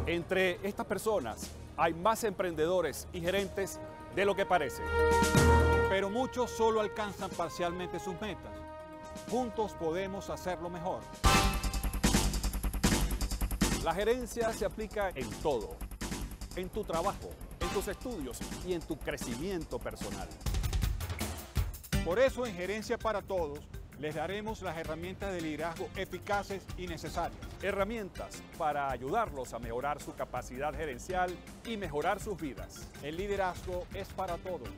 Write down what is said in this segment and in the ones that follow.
Entre estas personas hay más emprendedores y gerentes de lo que parece. Pero muchos solo alcanzan parcialmente sus metas. Juntos podemos hacerlo mejor. La gerencia se aplica en todo, en tu trabajo, en tus estudios y en tu crecimiento personal. Por eso en Gerencia para Todos les daremos las herramientas de liderazgo eficaces y necesarias. Herramientas para ayudarlos a mejorar su capacidad gerencial y mejorar sus vidas. El liderazgo es para todos.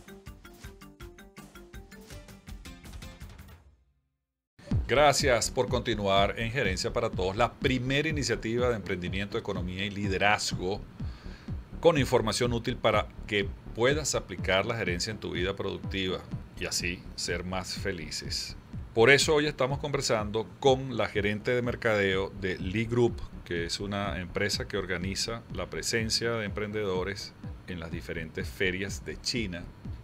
Gracias por continuar en Gerencia para Todos, la primera iniciativa de emprendimiento, economía y liderazgo con información útil para que puedas aplicar la gerencia en tu vida productiva y así ser más felices. Por eso hoy estamos conversando con la gerente de mercadeo de Lee Group, que es una empresa que organiza la presencia de emprendedores en las diferentes ferias de China.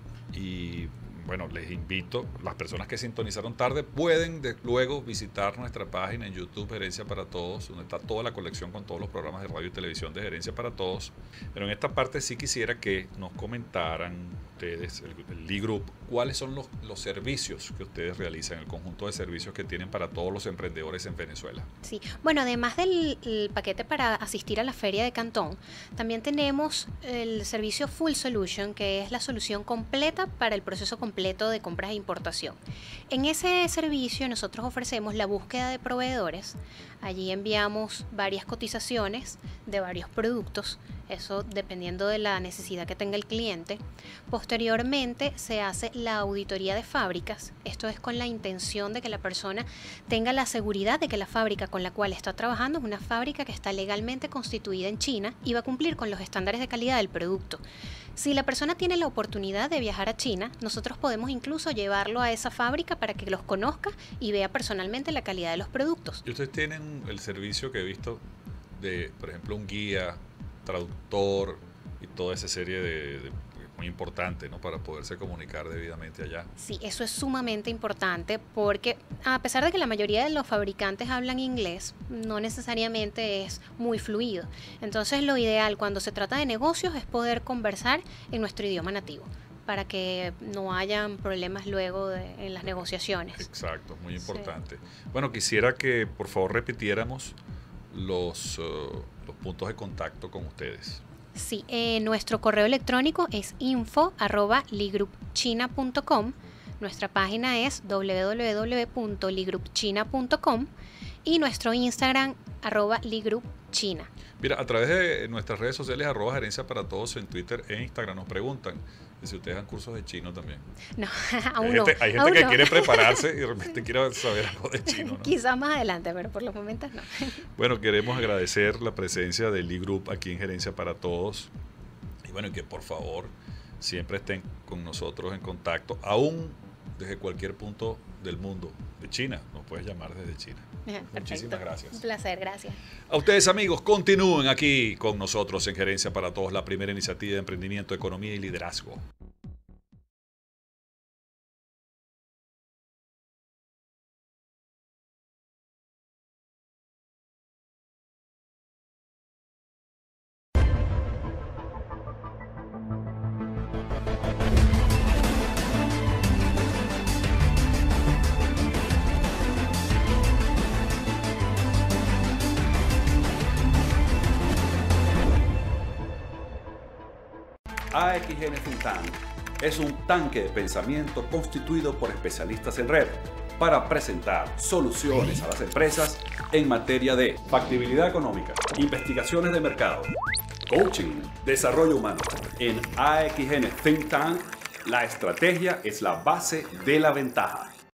Y bueno, les invito, las personas que sintonizaron tarde pueden luego visitar nuestra página en YouTube Gerencia para Todos, donde está toda la colección con todos los programas de radio y televisión de Gerencia para Todos. Pero en esta parte sí quisiera que nos comentaran ustedes, el Lee Group, cuáles son los servicios que ustedes realizan, el conjunto de servicios que tienen para todos los emprendedores en Venezuela. Sí, bueno, además del paquete para asistir a la Feria de Cantón, también tenemos el servicio Full Solution, que es la solución completa para el proceso completo de compras e importación. En ese servicio nosotros ofrecemos la búsqueda de proveedores. Allí enviamos varias cotizaciones de varios productos, eso dependiendo de la necesidad que tenga el cliente. Posteriormente se hace la auditoría de fábricas. Esto es con la intención de que la persona tenga la seguridad de que la fábrica con la cual está trabajando es una fábrica que está legalmente constituida en China y va a cumplir con los estándares de calidad del producto. Si la persona tiene la oportunidad de viajar a China, nosotros podemos incluso llevarlo a esa fábrica para que los conozca y vea personalmente la calidad de los productos. ¿Y ustedes tienen el servicio que he visto de, por ejemplo, un guía, traductor y toda esa serie de muy importante, ¿no?, para poderse comunicar debidamente allá? Sí, eso es sumamente importante porque a pesar de que la mayoría de los fabricantes hablan inglés, no necesariamente es muy fluido. Entonces lo ideal cuando se trata de negocios es poder conversar en nuestro idioma nativo, para que no hayan problemas luego en las negociaciones. Exacto, muy importante. Sí. Bueno, quisiera que por favor repitiéramos los puntos de contacto con ustedes. Sí, nuestro correo electrónico es info@leegroupchina.com, nuestra página es www.leegroupchina.com y nuestro Instagram @leegroupchina. Mira, a través de nuestras redes sociales @gerencia para todos en Twitter e Instagram nos preguntan si ustedes dan cursos de chino también. No, aún no. Hay gente que quiere prepararse y de repente quiere saber algo de chino, ¿no? Quizás más adelante, pero por los momentos no. Bueno, queremos agradecer la presencia de Lee Group aquí en Gerencia para Todos. Y bueno, que por favor siempre estén con nosotros en contacto, aún desde cualquier punto del mundo. De China, nos puedes llamar desde China. Perfecto. Muchísimas gracias. Un placer, gracias. A ustedes, amigos, continúen aquí con nosotros en Gerencia para Todos, la primera iniciativa de emprendimiento, economía y liderazgo. AXN Think Tank es un tanque de pensamiento constituido por especialistas en red para presentar soluciones a las empresas en materia de factibilidad económica, investigaciones de mercado, coaching, desarrollo humano. En AXN Think Tank, la estrategia es la base de la ventaja.